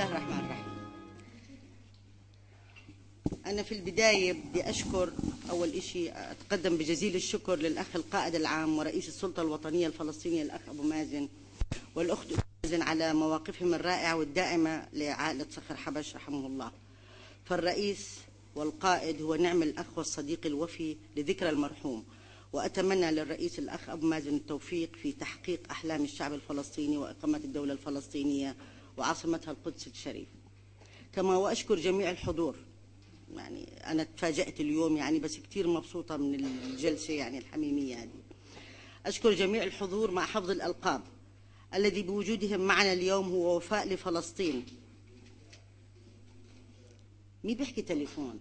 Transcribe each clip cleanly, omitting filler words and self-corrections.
الله الرحمن الرحيم. أنا في البداية بدي أشكر أول إشي أتقدم بجزيل الشكر للأخ القائد العام ورئيس السلطة الوطنية الفلسطينية الأخ أبو مازن والأخت مازن على مواقفهم الرائعة والدائمة لعائلة صخر حبش رحمه الله. فالرئيس والقائد هو نعم الأخ والصديق الوفي لذكرى المرحوم، وأتمنى للرئيس الأخ أبو مازن التوفيق في تحقيق أحلام الشعب الفلسطيني وإقامة الدولة الفلسطينية وعاصمتها القدس الشريف. كما وأشكر جميع الحضور، يعني أنا تفاجأت اليوم يعني بس كتير مبسوطة من الجلسة يعني الحميمية هذه. أشكر جميع الحضور مع حفظ الألقاب الذي بوجودهم معنا اليوم هو وفاء لفلسطين. مين بيحكي تليفون؟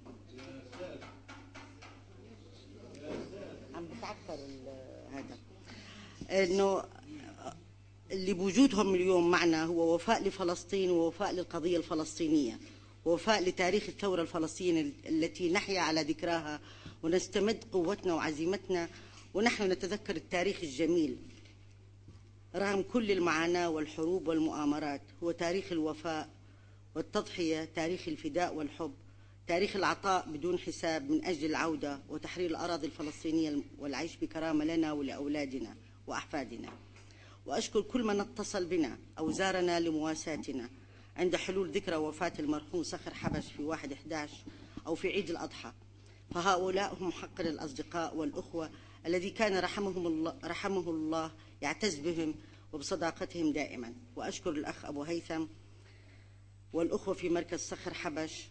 عم بتعكر هذا. إنه اللي بوجودهم اليوم معنا هو وفاء لفلسطين ووفاء للقضية الفلسطينية ووفاء لتاريخ الثورة الفلسطينية التي نحيا على ذكراها ونستمد قوتنا وعزيمتنا ونحن نتذكر التاريخ الجميل رغم كل المعاناة والحروب والمؤامرات. هو تاريخ الوفاء والتضحية، تاريخ الفداء والحب، تاريخ العطاء بدون حساب من أجل العودة وتحرير الأراضي الفلسطينية والعيش بكرامة لنا ولأولادنا وأحفادنا. وأشكر كل من اتصل بنا أو زارنا لمواساتنا عند حلول ذكرى وفاة المرحوم صخر حبش في 1/11 أو في عيد الأضحى، فهؤلاء هم حقا الأصدقاء والأخوة الذي كان رحمه الله يعتز بهم وبصداقتهم دائما. وأشكر الأخ أبو هيثم والأخوة في مركز صخر حبش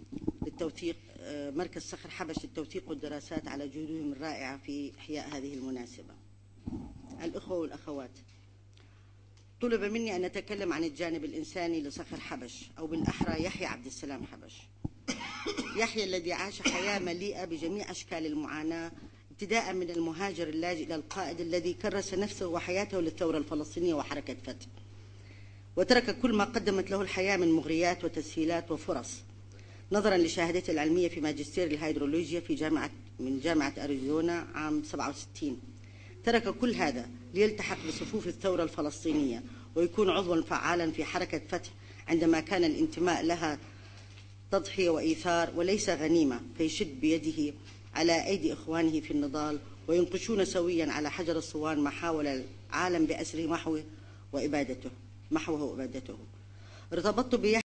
للتوثيق والدراسات على جهودهم الرائعة في إحياء هذه المناسبة. الأخوة والأخوات، طلب مني أن أتكلم عن الجانب الإنساني لصخر حبش أو بالأحرى يحيى عبد السلام حبش. يحيى الذي عاش حياة مليئة بجميع أشكال المعاناة، ابتداء من المهاجر اللاجئ إلى القائد الذي كرس نفسه وحياته للثورة الفلسطينية وحركة فتح، وترك كل ما قدمت له الحياة من مغريات وتسهيلات وفرص نظرا لشهادته العلمية في ماجستير الهيدرولوجيا من جامعة أريزونا عام 67. ترك كل هذا ليلتحق بصفوف الثورة الفلسطينية ويكون عضوا فعالا في حركة فتح عندما كان الانتماء لها تضحية وإيثار وليس غنيمة، فيشد بيده على أيدي إخوانه في النضال وينقشون سويا على حجر الصوان ما حاول العالم بأسره محوه وإبادته. ارتبطت